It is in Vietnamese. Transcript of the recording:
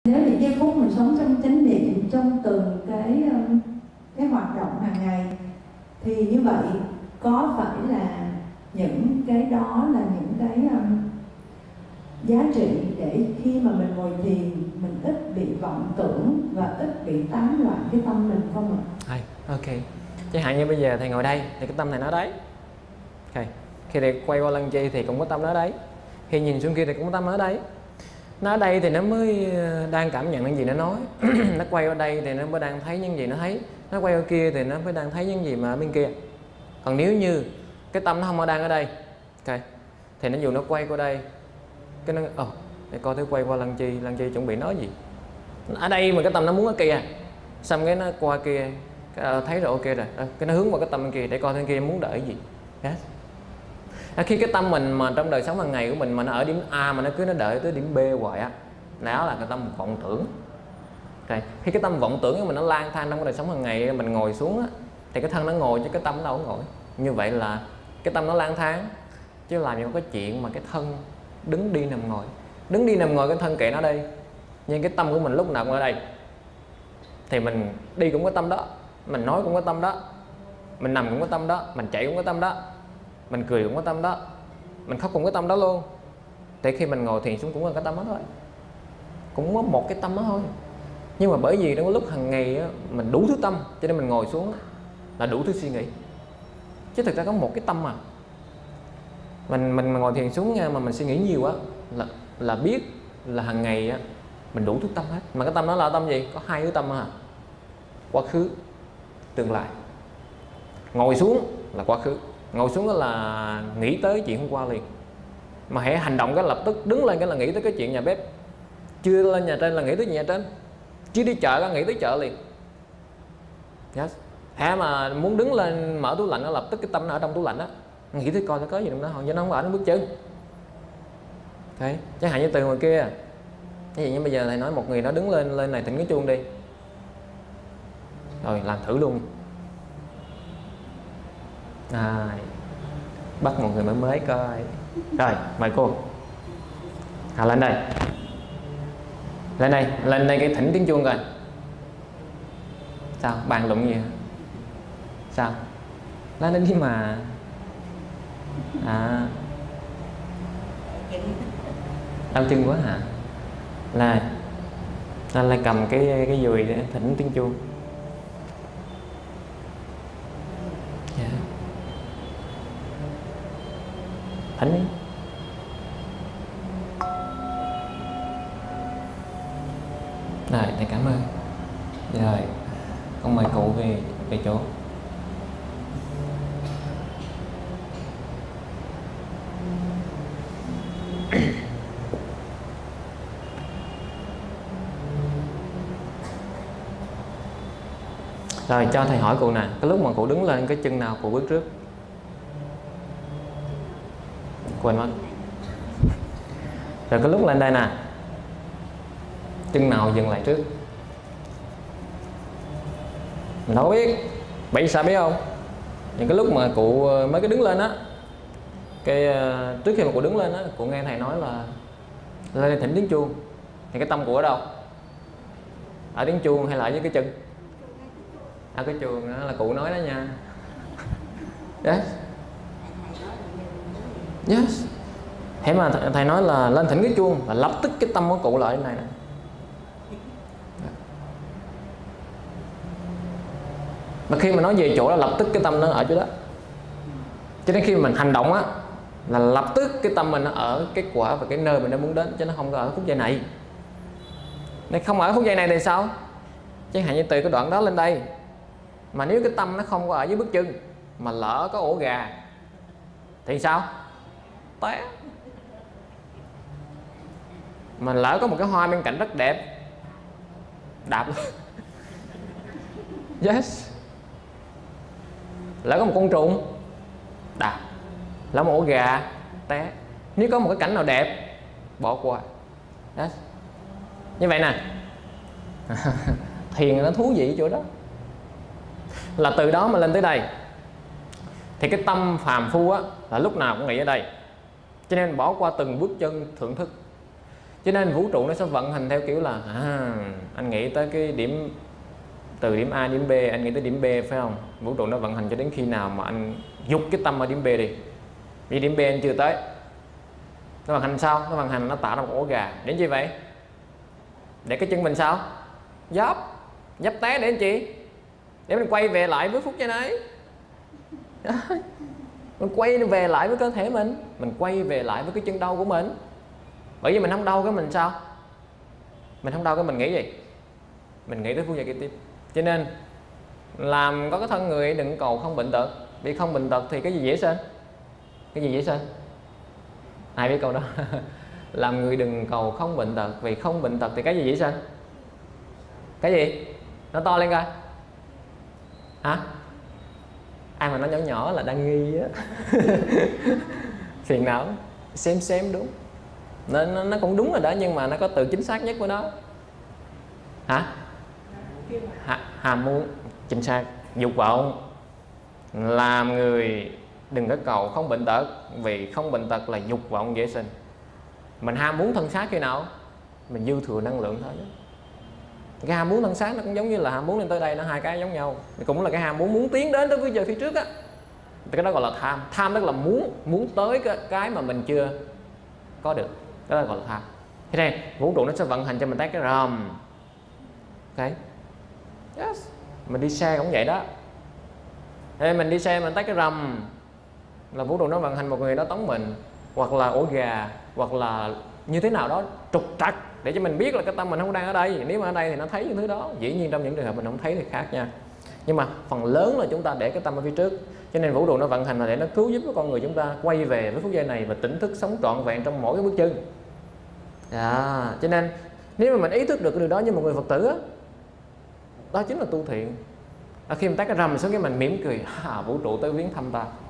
Nếu những giây phút mình sống trong chánh niệm, trong từng cái hoạt động hàng ngày, thì như vậy có phải là những cái đó là những cái giá trị để khi mà mình ngồi thiền mình ít bị vọng tưởng và ít bị tán loạn cái tâm mình không ạ? Hay, ok. Chẳng hạn như bây giờ thầy ngồi đây thì cái tâm thầy nó đấy. Ok. Khi thầy quay qua lăng chi thì cũng có tâm nó đấy. Khi nhìn xuống kia thì cũng có tâm nó đấy. Nó ở đây thì nó mới đang cảm nhận những gì nó nói. Nó quay qua đây thì nó mới đang thấy những gì nó thấy. Nó quay qua kia thì nó mới đang thấy những gì mà ở bên kia. Còn nếu như cái tâm nó không đang ở đây, ok, thì nó dù nó quay qua đây, cái nó để coi thử quay qua lăng chi chuẩn bị nói gì. Ở đây mà cái tâm nó muốn ở kia, xong cái nó qua kia, cái, thấy rồi ok rồi, cái nó hướng vào cái tâm bên kia để coi thằng kia muốn đợi gì. Yes. Khi cái tâm mình mà trong đời sống hàng ngày của mình mà nó ở điểm A mà nó cứ nó đợi tới điểm B hoài á, đó là cái tâm vọng tưởng. Okay. Khi cái tâm vọng tưởng của mình nó lang thang trong cái đời sống hàng ngày, mình ngồi xuống á, thì cái thân nó ngồi chứ cái tâm nó đâu có ngồi. Như vậy là cái tâm nó lang thang, chứ làm gì có cái chuyện mà cái thân đứng đi nằm ngồi. Đứng đi nằm ngồi cái thân kệ nó đây, nhưng cái tâm của mình lúc nào cũng ở đây. Thì mình đi cũng có tâm đó, mình nói cũng có tâm đó, mình nằm cũng có tâm đó, mình chạy cũng có tâm đó, mình cười cũng có tâm đó, mình khóc cũng có tâm đó luôn. Thì khi mình ngồi thiền xuống cũng là cái tâm đó thôi, cũng có một cái tâm đó thôi. Nhưng mà bởi vì trong lúc hàng ngày á, mình đủ thứ tâm, cho nên mình ngồi xuống là đủ thứ suy nghĩ. Chứ thực ra có một cái tâm mà mình ngồi thiền xuống nha, mà mình suy nghĩ nhiều á, là biết là hàng ngày á mình đủ thứ tâm hết. Mà cái tâm đó là tâm gì? Có hai thứ tâm à: quá khứ, tương lai. Ngồi xuống là quá khứ, ngồi xuống đó là nghĩ tới chuyện hôm qua liền. Mà hãy hành động cái lập tức đứng lên cái là nghĩ tới cái chuyện nhà bếp, chưa lên nhà trên là nghĩ tới nhà trên, chưa đi chợ là nghĩ tới chợ liền. Yes. Hả mà muốn đứng lên mở tủ lạnh nó lập tức cái tâm nó ở trong tủ lạnh đó, nghĩ tới coi nó có gì trong đó không, chứ nó không ở nó bước chân. Okay. Chẳng hạn như từ ngoài kia, cái gì như bây giờ thầy nói một người đó đứng lên này thỉnh cái chuông đi, rồi làm thử luôn. Bắt một người mới coi. Rồi mời cô lên đây, lên đây cái thỉnh tiếng chuông coi. Sao bàn luận gì hả? Sao lên đây đi mà. Đau chân quá hả? Lại cầm cái dùi để thỉnh tiếng chuông. Yeah. Thỉnh đi. Rồi thầy cảm ơn. Rồi con mời cụ về chỗ. Rồi cho thầy hỏi cụ nè, cái lúc mà cụ đứng lên cái chân nào cụ bước trước? Quên mất. Rồi cái lúc lên đây nè, chân nào dừng lại trước? Mình đâu có biết. Vậy sao biết không? Những cái lúc mà cụ mới cái đứng lên á, cái trước khi mà cụ đứng lên á, cụ nghe thầy nói là lên thỉnh tiếng chuông, thì cái tâm cụ ở đâu? Ở tiếng chuông hay là ở dưới cái chân? Ở cái chuông đó là cụ nói đó nha. Yes. Yes. Thế mà thầy nói là lên thỉnh cái chuông là lập tức cái tâm của cụ lại này nè. Mà khi mà nói về chỗ là lập tức cái tâm nó ở chỗ đó. Cho nên khi mà mình hành động á, là lập tức cái tâm mình nó ở cái quả và cái nơi mình đang muốn đến, chứ nó không có ở phút giây này. Nên không ở phút giây này thì sao? Chẳng hạn như từ cái đoạn đó lên đây, mà nếu cái tâm nó không có ở dưới bước chân, mà lỡ có ổ gà thì sao? Té. Mà lỡ có một cái hoa bên cạnh rất đẹp, đạp luôn. Yes. Lỡ có một con trùng, đạp. Lỡ một ổ gà, té. Nếu có một cái cảnh nào đẹp, bỏ qua. Yes. Như vậy nè. Thiền nó thú vị chỗ đó. Là từ đó mà lên tới đây, thì cái tâm phàm phu á là lúc nào cũng nghĩ ở đây, cho nên bỏ qua từng bước chân thưởng thức. Cho nên vũ trụ nó sẽ vận hành theo kiểu là anh nghĩ tới cái điểm, từ điểm A điểm B, anh nghĩ tới điểm B phải không? Vũ trụ nó vận hành cho đến khi nào mà anh dục cái tâm ở điểm B đi, vì điểm B anh chưa tới. Nó vận hành sao? Nó vận hành nó tạo ra một ổ gà. Để chi vậy? Để cái chân mình sao? Dấp té để làm chi? Để mình quay về lại với phút giây này. Mình quay về lại với cơ thể mình quay về lại với cái chân đau của mình. Bởi vì mình không đau cái mình sao? Mình không đau cái mình nghĩ gì? Mình nghĩ tới phút giây kế tiếp. Cho nên làm có cái thân người đừng cầu không bệnh tật. Vì không bệnh tật thì cái gì dễ sinh? Cái gì dễ sinh? Ai biết câu đó? Làm người đừng cầu không bệnh tật, vì không bệnh tật thì cái gì dễ sinh? Cái gì? Nó to lên coi. Hả? Ai mà nó nhỏ nhỏ là đang nghi á. Phiền não. Xem đúng. Nó cũng đúng rồi đó, nhưng mà nó có từ chính xác nhất của nó. Hả? Ham muốn. Chính xác. Dục vọng. Làm người đừng có cầu không bệnh tật, vì không bệnh tật là dục vọng dễ sinh. Mình ham muốn thân xác khi nào? Mình dư thừa năng lượng thôi. Cái ham muốn thân xác nó cũng giống như là ham muốn lên tới đây, nó hai cái giống nhau. Cũng là cái ham muốn tiến đến tới phía trước á. Cái đó gọi là tham. Tham tức là muốn tới cái mà mình chưa có được. Cái đó gọi là tham. Thế này vũ trụ nó sẽ vận hành cho mình tới cái rầm. Ok. Yes. Mình đi xe cũng vậy đó. Thế mình đi xe mình tới cái rầm là vũ trụ nó vận hành một người đó tống mình, hoặc là ổ gà, hoặc là như thế nào đó trục trặc để cho mình biết là cái tâm mình không đang ở đây. Nếu mà ở đây thì nó thấy những thứ đó. Dĩ nhiên trong những trường hợp mình không thấy thì khác nha, nhưng mà phần lớn là chúng ta để cái tâm ở phía trước. Cho nên vũ trụ nó vận hành là để nó cứu giúp con người chúng ta quay về với phút giây này và tỉnh thức sống trọn vẹn trong mỗi cái bước chân. Cho nên nếu mà mình ý thức được cái điều đó như một người Phật tử á, đó chính là tu thiện. Khi mình tắt cái rầm xuống cái mình mỉm cười, vũ trụ tới viếng thăm ta.